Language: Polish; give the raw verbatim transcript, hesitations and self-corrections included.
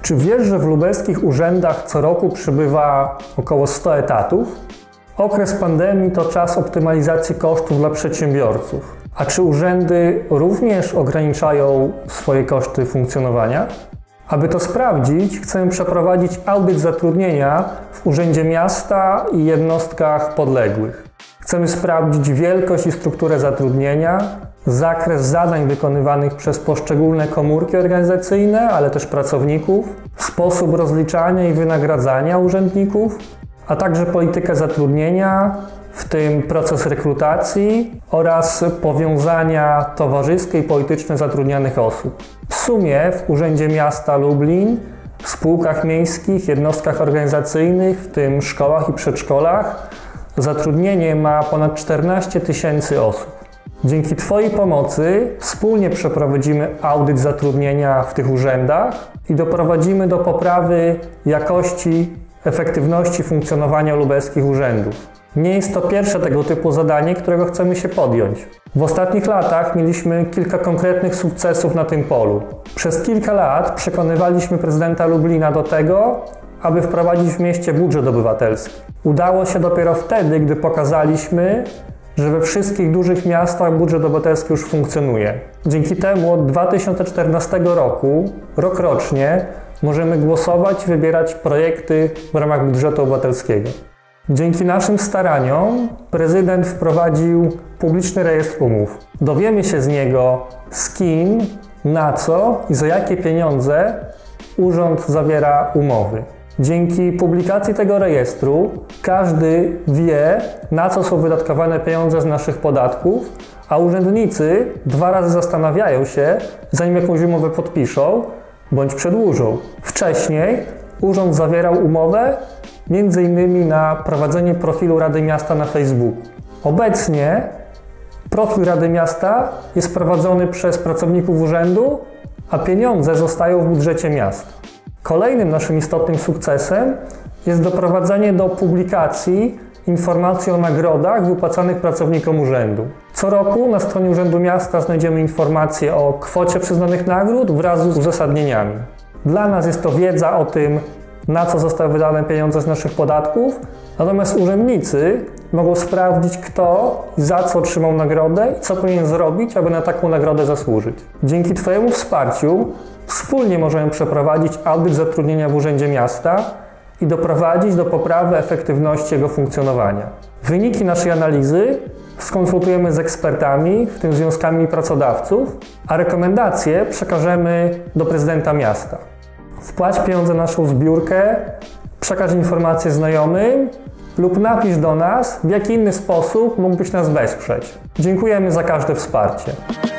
Czy wiesz, że w lubelskich urzędach co roku przybywa około stu etatów? Okres pandemii to czas optymalizacji kosztów dla przedsiębiorców. A czy urzędy również ograniczają swoje koszty funkcjonowania? Aby to sprawdzić, chcemy przeprowadzić audyt zatrudnienia w Urzędzie Miasta i jednostkach podległych. Chcemy sprawdzić wielkość i strukturę zatrudnienia, zakres zadań wykonywanych przez poszczególne komórki organizacyjne, ale też pracowników, sposób rozliczania i wynagradzania urzędników, a także politykę zatrudnienia, w tym proces rekrutacji oraz powiązania towarzyskie i polityczne zatrudnianych osób. W sumie w Urzędzie Miasta Lublin, w spółkach miejskich, jednostkach organizacyjnych, w tym szkołach i przedszkolach, zatrudnienie ma ponad czternaście tysięcy osób. Dzięki Twojej pomocy wspólnie przeprowadzimy audyt zatrudnienia w tych urzędach i doprowadzimy do poprawy jakości, efektywności funkcjonowania lubelskich urzędów. Nie jest to pierwsze tego typu zadanie, którego chcemy się podjąć. W ostatnich latach mieliśmy kilka konkretnych sukcesów na tym polu. Przez kilka lat przekonywaliśmy prezydenta Lublina do tego, aby wprowadzić w mieście budżet obywatelski. Udało się dopiero wtedy, gdy pokazaliśmy, że we wszystkich dużych miastach budżet obywatelski już funkcjonuje. Dzięki temu od dwa tysiące czternastego roku, rokrocznie, możemy głosować i wybierać projekty w ramach budżetu obywatelskiego. Dzięki naszym staraniom prezydent wprowadził publiczny rejestr umów. Dowiemy się z niego, z kim, na co i za jakie pieniądze urząd zawiera umowy. Dzięki publikacji tego rejestru każdy wie, na co są wydatkowane pieniądze z naszych podatków, a urzędnicy dwa razy zastanawiają się, zanim jakąś umowę podpiszą bądź przedłużą. Wcześniej urząd zawierał umowę między innymi na prowadzenie profilu Rady Miasta na Facebooku. Obecnie profil Rady Miasta jest prowadzony przez pracowników urzędu, a pieniądze zostają w budżecie miasta. Kolejnym naszym istotnym sukcesem jest doprowadzenie do publikacji informacji o nagrodach wypłacanych pracownikom urzędu. Co roku na stronie Urzędu Miasta znajdziemy informacje o kwocie przyznanych nagród wraz z uzasadnieniami. Dla nas jest to wiedza o tym, na co zostały wydane pieniądze z naszych podatków, natomiast urzędnicy mogą sprawdzić, kto i za co otrzymał nagrodę i co powinien zrobić, aby na taką nagrodę zasłużyć. Dzięki Twojemu wsparciu wspólnie możemy przeprowadzić audyt zatrudnienia w Urzędzie Miasta i doprowadzić do poprawy efektywności jego funkcjonowania. Wyniki naszej analizy skonsultujemy z ekspertami, w tym związkami pracodawców, a rekomendacje przekażemy do prezydenta miasta. Wpłać pieniądze na naszą zbiórkę, przekaż informacje znajomym lub napisz do nas, w jaki inny sposób mógłbyś nas wesprzeć. Dziękujemy za każde wsparcie.